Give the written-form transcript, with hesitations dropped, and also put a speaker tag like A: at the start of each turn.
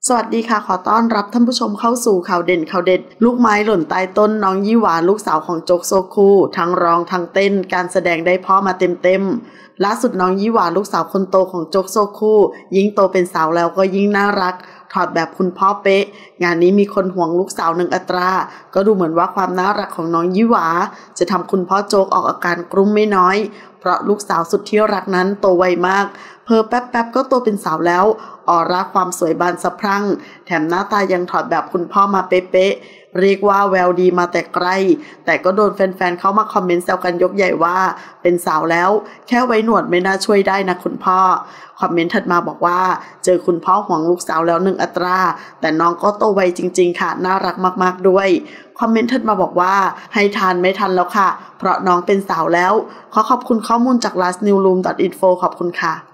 A: สวัสดีค่ะขอต้อนรับท่านผู้ชมเข้าสู่ข่าวเด่นข่าวเด็ดลูกไม้หล่นใต้ต้นน้องยี่หวาลูกสาวของโจ๊กโซคูทั้งร้องทั้งเต้นการแสดงได้พ่อมาเต็มล่าสุดน้องยี่หวาลูกสาวคนโตของโจ๊กโซคูยิ่งโตเป็นสาวแล้วก็ยิ่งน่ารักถอดแบบคุณพ่อเป๊ะงานนี้มีคนห่วงลูกสาวหนึ่งอัตราก็ดูเหมือนว่าความน่ารักของน้องยี่หวาจะทำคุณพ่อโจ๊กออกอาการกลุ้มไม่น้อยเพราะลูกสาวสุดที่รักนั้นโตไวมากเพิ่แป๊บๆก็โตเป็นสาวแล้วออร่าความสวยบานสะพรั่งแถมหน้าตายังถอดแบบคุณพ่อมาเป๊ะๆเรียกว่าแววดีมาแต่ไกลแต่ก็โดนแฟนๆเข้ามาคอมเมนต์แซวกันยกใหญ่ว่าเป็นสาวแล้วแค่ไว้หนวดไม่น่าช่วยได้นะคุณพ่อคอมเมนต์ถัดมาบอกว่าเจอคุณพ่อห่วงลูกสาวแล้วหนึ่งอัตราแต่น้องก็โตไวจริงๆค่ะน่ารักมากๆด้วยคอมเมนต์ถัดมาบอกว่าให้ทานไม่ทันแล้วค่ะเพราะน้องเป็นสาวแล้วขอขอบคุณข้อมูลจาก lastnewsroom.info ขอบคุณค่ะ